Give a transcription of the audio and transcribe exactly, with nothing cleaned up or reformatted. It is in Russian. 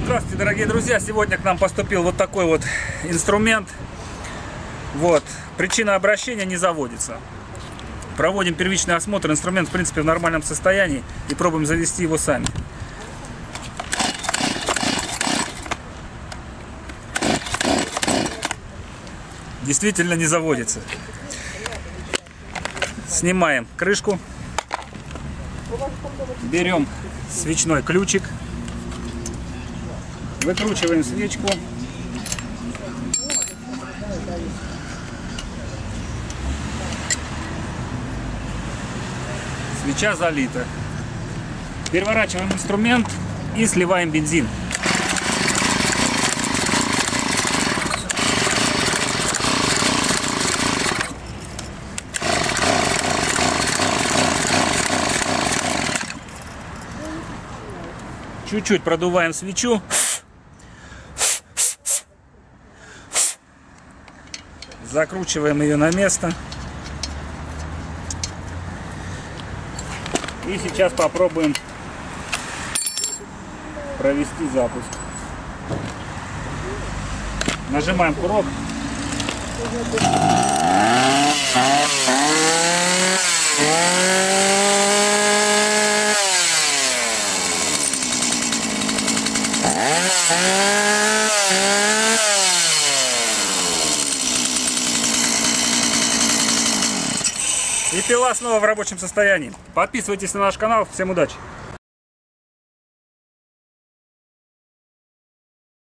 Здравствуйте, дорогие друзья! Сегодня к нам поступил вот такой вот инструмент. Вот. Причина обращения: не заводится. Проводим первичный осмотр. Инструмент в принципе в нормальном состоянии и пробуем завести его сами. Действительно не заводится. Снимаем крышку. Берем свечной ключик. Выкручиваем свечку. Свеча залита. Переворачиваем инструмент и сливаем бензин. Чуть-чуть продуваем свечу. Закручиваем ее на место. И сейчас попробуем провести запуск. Нажимаем курок. И пила снова в рабочем состоянии. Подписывайтесь на наш канал. Всем удачи!